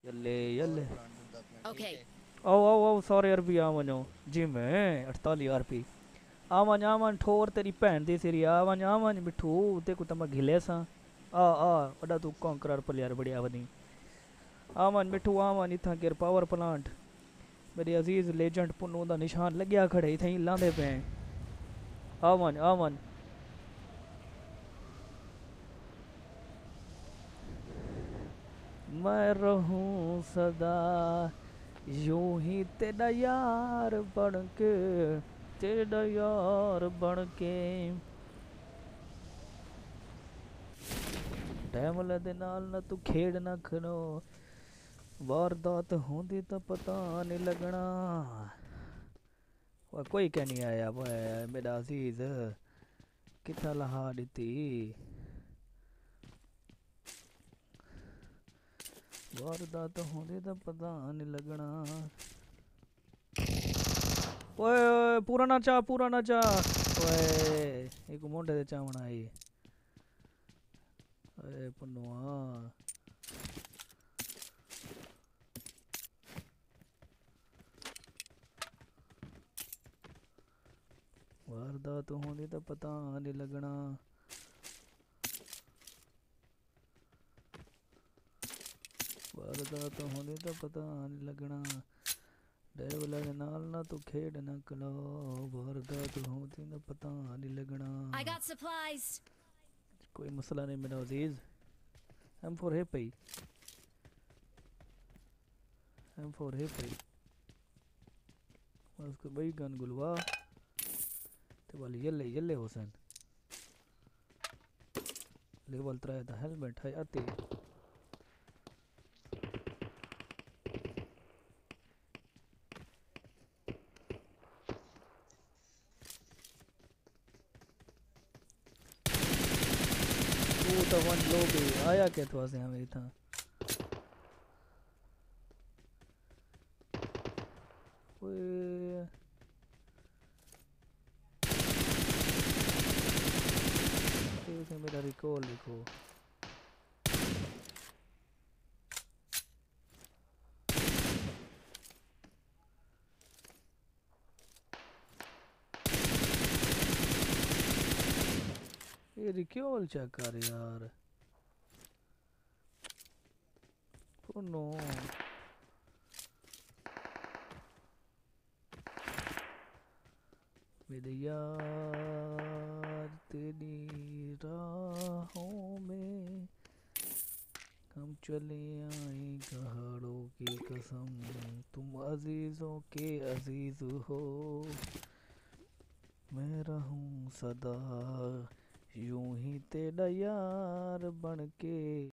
यल्ले यल्ले। Okay. आओ आओ आओ सारे अरबी आ वञो। जी मैं 48 आरपी। आ वञ आ वञ ठोर तेरी भैन दी सिरी आ वञ मिठू ते को तमा घिले सा आ वॾा तू कॉन्करर प्लेयर बढ़िया वञी। आ वञ मिठू आ वञ इथां केर पावर प्लांट मेरे अजीज लेजेंड पुन्नू दा निशान लग्या खड़े इथां लांदे पे। आ वञ आ वञ। मैं रहूं सदा यूं ही तेरा यार बन के तेरा यार बन के। डैमल दे नाल ना तू खेड ना खनो वारदात होंदी तो पता नहीं लगना। वह कोई क्या नहीं आया वह मेरा अजीज किथा लहा दी वारदात होंदी तो पता नहीं लगना। ओए ओए पूरा ना चा पूरा ना चा। ओए एक मुंडे दे चावना आई। ओए पुन्नुआ वारदात होंदी तो पता नहीं लगना। वारदात होंदी तो पता नहीं लगना। डेवला दे नाल ना तू खेड ना कलो वारदात होंदी तो पता नहीं लगना। I got supplies. कोई मसला नहीं मेरा अजीज। M4 है पई M4 है पई उसको बई गन गुलवा ते वाली यल्ले यल्ले हुसैन लेवल 3 दा हेलमेट है आते। तू तो वन लो भी आया के तो से हमें था। ओए से मेरा रिकॉल लिखो। ये रिकॉल चेक कर यार। ओ नो मेरे यार तेरी राहों में हम चले आए पहाड़ों की कसम तुम अजीजों के अजीज हो। मैं रहूं सदा यूं ही तेरा यार बन के।